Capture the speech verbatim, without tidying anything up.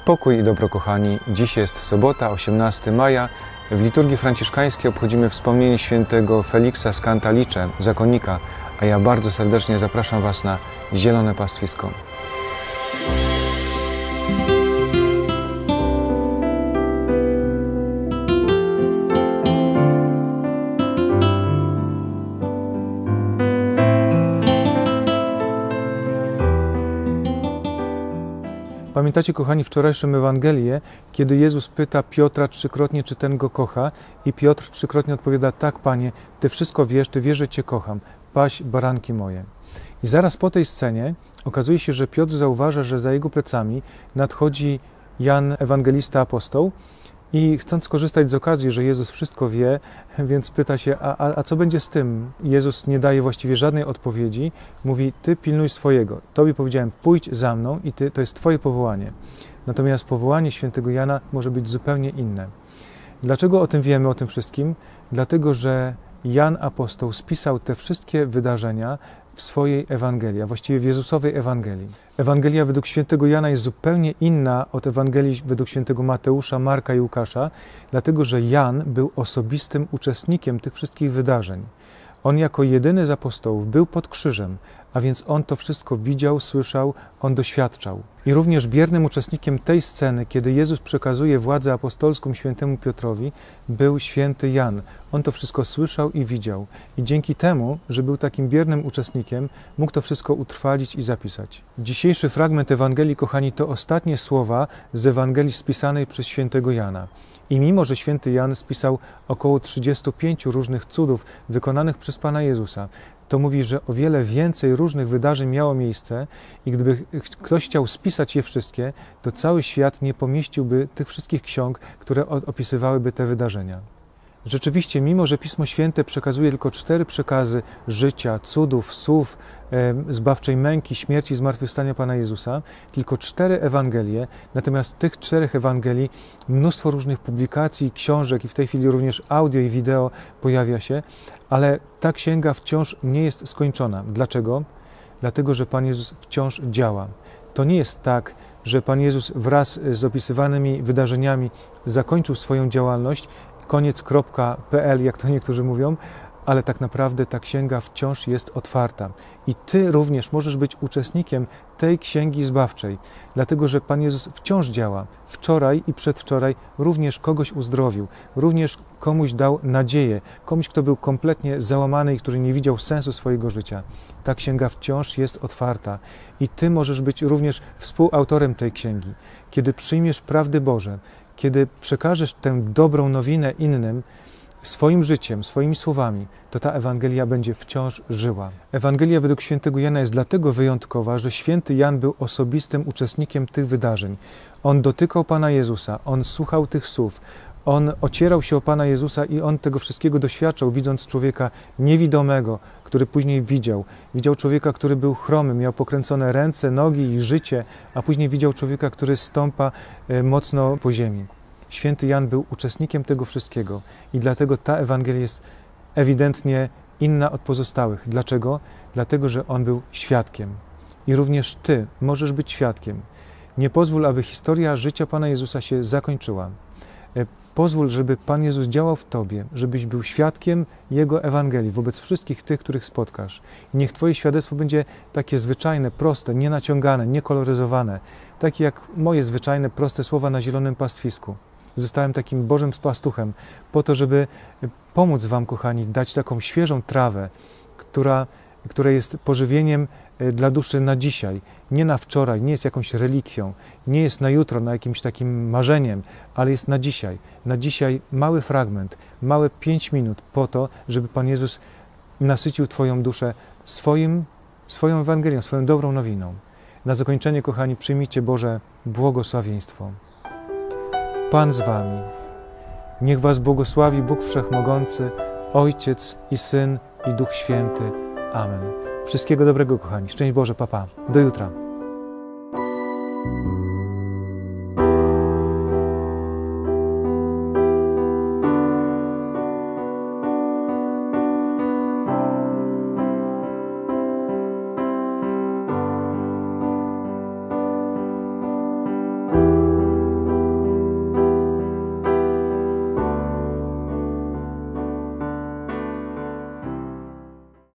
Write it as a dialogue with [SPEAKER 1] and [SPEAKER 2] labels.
[SPEAKER 1] Pokój i dobro, kochani. Dziś jest sobota, osiemnastego maja. W liturgii franciszkańskiej obchodzimy wspomnienie świętego Feliksa z Cantalice, zakonnika, a ja bardzo serdecznie zapraszam Was na zielone pastwisko. Pamiętacie, kochani, wczorajszą Ewangelię, kiedy Jezus pyta Piotra trzykrotnie, czy ten Go kocha, i Piotr trzykrotnie odpowiada: tak, Panie, Ty wszystko wiesz, Ty wiesz, że Cię kocham, paś baranki moje. I zaraz po tej scenie okazuje się, że Piotr zauważa, że za jego plecami nadchodzi Jan, ewangelista, apostoł, i chcąc skorzystać z okazji, że Jezus wszystko wie, więc pyta się, a, a, a co będzie z tym? Jezus nie daje właściwie żadnej odpowiedzi, mówi: Ty pilnuj swojego. Tobie powiedziałem, pójdź za mną i ty, to jest Twoje powołanie. Natomiast powołanie świętego Jana może być zupełnie inne. Dlaczego o tym wiemy, o tym wszystkim? Dlatego, że Jan apostoł spisał te wszystkie wydarzenia w swojej Ewangelii, a właściwie w Jezusowej Ewangelii. Ewangelia według świętego Jana jest zupełnie inna od Ewangelii według świętego Mateusza, Marka i Łukasza, dlatego że Jan był osobistym uczestnikiem tych wszystkich wydarzeń. On jako jedyny z apostołów był pod krzyżem, a więc on to wszystko widział, słyszał, on doświadczał. I również biernym uczestnikiem tej sceny, kiedy Jezus przekazuje władzę apostolską świętemu Piotrowi, był święty Jan. On to wszystko słyszał i widział. I dzięki temu, że był takim biernym uczestnikiem, mógł to wszystko utrwalić i zapisać. Dzisiejszy fragment Ewangelii, kochani, to ostatnie słowa z Ewangelii spisanej przez świętego Jana. I mimo, że święty Jan spisał około trzydziestu pięciu różnych cudów wykonanych przez Pana Jezusa, to mówi, że o wiele więcej różnych wydarzeń miało miejsce i gdyby ktoś chciał spisać je wszystkie, to cały świat nie pomieściłby tych wszystkich ksiąg, które opisywałyby te wydarzenia. Rzeczywiście, mimo że Pismo Święte przekazuje tylko cztery przekazy życia, cudów, słów, e, zbawczej męki, śmierci, zmartwychwstania Pana Jezusa, tylko cztery Ewangelie, natomiast w tych czterech Ewangelii mnóstwo różnych publikacji, książek i w tej chwili również audio i wideo pojawia się, ale ta księga wciąż nie jest skończona. Dlaczego? Dlatego, że Pan Jezus wciąż działa. To nie jest tak, że Pan Jezus wraz z opisywanymi wydarzeniami zakończył swoją działalność, koniec kropka pe el, jak to niektórzy mówią, ale tak naprawdę ta księga wciąż jest otwarta. I Ty również możesz być uczestnikiem tej księgi zbawczej, dlatego że Pan Jezus wciąż działa. Wczoraj i przedwczoraj również kogoś uzdrowił, również komuś dał nadzieję, komuś, kto był kompletnie załamany i który nie widział sensu swojego życia. Ta księga wciąż jest otwarta i Ty możesz być również współautorem tej księgi. Kiedy przyjmiesz prawdy Boże, kiedy przekażesz tę dobrą nowinę innym swoim życiem, swoimi słowami, to ta Ewangelia będzie wciąż żyła. Ewangelia według świętego Jana jest dlatego wyjątkowa, że święty Jan był osobistym uczestnikiem tych wydarzeń. On dotykał Pana Jezusa, on słuchał tych słów, on ocierał się o Pana Jezusa i on tego wszystkiego doświadczał, widząc człowieka niewidomego, który później widział. Widział człowieka, który był chromy, miał pokręcone ręce, nogi i życie, a później widział człowieka, który stąpa mocno po ziemi. Święty Jan był uczestnikiem tego wszystkiego i dlatego ta Ewangelia jest ewidentnie inna od pozostałych. Dlaczego? Dlatego, że on był świadkiem. I również Ty możesz być świadkiem. Nie pozwól, aby historia życia Pana Jezusa się zakończyła. Pozwól, żeby Pan Jezus działał w Tobie, żebyś był świadkiem Jego Ewangelii wobec wszystkich tych, których spotkasz. I niech Twoje świadectwo będzie takie zwyczajne, proste, nienaciągane, niekoloryzowane, takie jak moje zwyczajne, proste słowa na zielonym pastwisku. Zostałem takim Bożym pastuchem po to, żeby pomóc Wam, kochani, dać taką świeżą trawę, która, która jest pożywieniem dla duszy na dzisiaj, nie na wczoraj, nie jest jakąś relikwią, nie jest na jutro, na jakimś takim marzeniem, ale jest na dzisiaj. Na dzisiaj mały fragment, małe pięć minut po to, żeby Pan Jezus nasycił Twoją duszę swoim, swoją Ewangelią, swoją dobrą nowiną. Na zakończenie, kochani, przyjmijcie Boże błogosławieństwo. Pan z Wami. Niech Was błogosławi Bóg Wszechmogący, Ojciec i Syn i Duch Święty. Amen. Wszystkiego dobrego, kochani. Szczęść Boże, pa, pa. Do jutra.